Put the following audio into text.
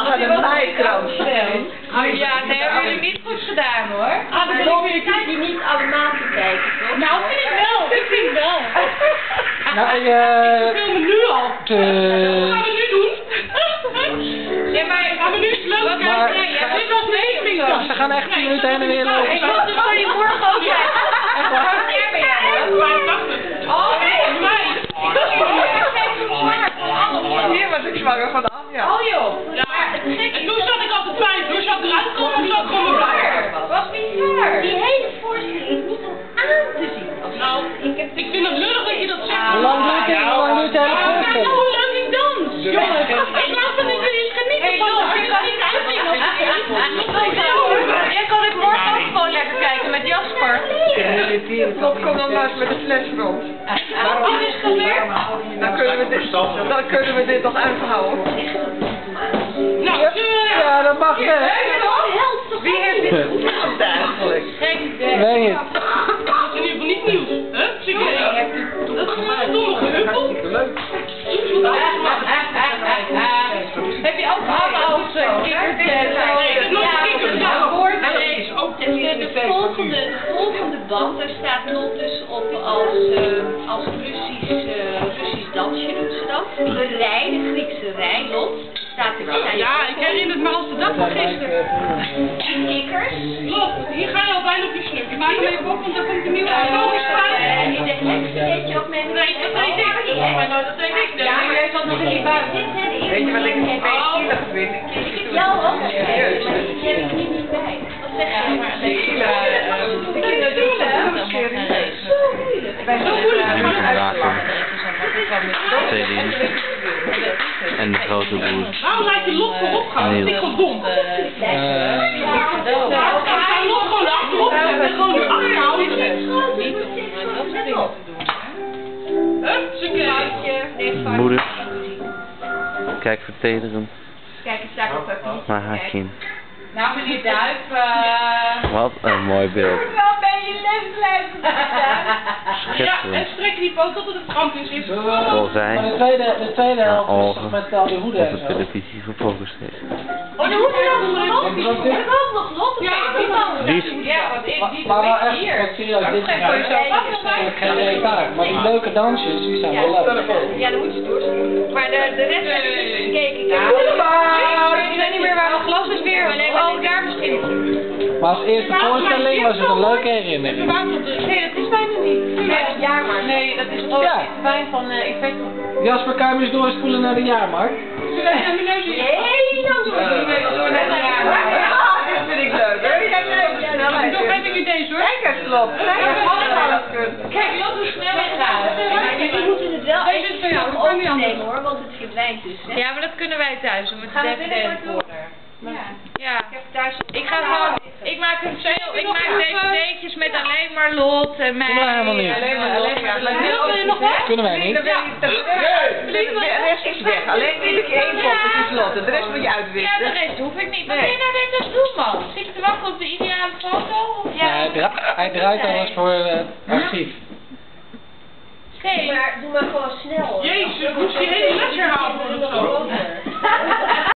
mag aan de mijkroon stellen. Ja, nee, hebben jullie niet goed gedaan hoor. Dan kijk je niet allemaal te kijken, toch? Nou, vind ik wel. Ik vind wel. Nou, Ik film me nu al. Wat gaan we nu doen? Ja, maar gaan we nu leuk kijken? Ja, dit was mee. Ze gaan echt 10 minuten heen en weer lopen. Ik wil dus voor die morgen ook kijken. Echt waar? Wanneer ben jij? 85. Oh, nee, mij. Hier was ik zwanger van Anja. Oh joh. Ja, en toen zat ik altijd twijfelen. Toen zat ik eruit komen en zat ik gewoon blijven. Wat bizar. Die hele voorstelling is niet om aan te zien. Nou, ik vind het lullig dat je dat zegt. Hoe lang duurt het? Hoe lang duurt het hele Kijk voorstelling? nou hoe leuk ik dans. Jongens, ik laat van dit jullie genieten van de Jij kan het morgen ook gewoon lekker kijken met Jasper. Lot, kom dan maar eens met de fles rond. Wat is gebeurd? Dan kunnen we dit nog uithouden. Nou, Ja, dat mag best. Wie heeft dit goed gedaan eigenlijk? Weet niet. dat is in ieder geval niet nieuws. Hè? Dat is een domme gehuppel. Heb je ook allemaal kikkers? Nee, ik heb nooit kikkers. De volgende band, daar staat Lot dus op als Russisch dansje doet ze dat. De Griekse rij, Lot. Staat er. Ja, ik herinner het me als de dag van gisteren. Kikkers. Lot, hier ga je al bijna op je snuk. Je maakt hem even op, want dan komt de nieuwe atomische En in de heks deed je ook mee. Nee, dat weet ik. Maar nou, dat weet ik. Ja, maar jij zat nog in die buik. Weet je wat ik het meest zielig vind? Ik heb jou ook gegeven, maar die heb ik hier niet bij. Wat zeg je? De kinderen doen het heel serieus. Zo moeilijk. Zo moeilijk. Céline en de grote broer. Waarom laat je Lot voorop gaan? Dat vind ik gewoon dom. Nou, ga Lot gewoon achterop zetten. Gewoon nu achterhouden. Niet om dat soort dingen te doen. Hupsakee. Moeder kijkt vertederend Kijk, ik sta op papier. naar haar kind. Nou, meneer Duif, Wat een mooi beeld. wel ben je les blijven Ja, en strek die poot tot het kramp in zit. Zoals zij Maar de tweede helft is ogen toch met al die hoeden op en de zo. televisie gefocust heeft. Oh, de hoeden dan nog Lot? Heb ik ook nog Lot? Ja, die dan. Die is Ja, want die Maar wel echt, hier. echt serieus, dit is voor jezelf eigenlijk geen reet taak. Maar die leuke dansjes, die zijn wel leuk. Ja, dan moet je doorsturen. Maar de rest heb ik dus gekeken. Ik weet niet meer waar mijn glas is weer. Oh, daar misschien. Maar als eerste voorstelling was het een leuke herinnering. Nee, dat is bijna niet. Nee, dat jaar maar. Nee, dat is rood Ja. wijn van Effecto. Jasper, kan je me eens doorspoelen naar de jaarmarkt? Zullen we even mijn neus in? Nee, dan doe ik niet. Door naar de jaarmarkt. Ja, dit vind ik leuk. Jij bent op de snelheid. Nog heb ik niet deze hoor. Kijk eens, Lot. Kijk eens, alles kunt. Kijk, Lot hoe snel ik ga. We moeten het wel Deze is van jou, even dat kan niet anders. opnemen hoor, want het verdwijnt dus. Hè? Ja, maar dat kunnen wij thuis. We moeten Gaan we het even binnenkort doen? worden. Ja. Ik heb thuis. Ik ga gewoon, ik maak dvd'tjes met alleen maar Lot en mij. Kunnen wij helemaal niet. Alleen maar Lot. Wil je nog wat? Kunnen wij niet. De rest is weg. Alleen iedere keer één pot, dat is Lot. De rest moet je Ja, uitwisselen. de rest hoef ik niet. Wat ben je nou net aan het doen, man? Zit je te wachten op de ideale foto? Of Ja, hij draait al eens voor archief. Nee. Doe maar gewoon snel. Jezus, moest je hele les herhalen of zo?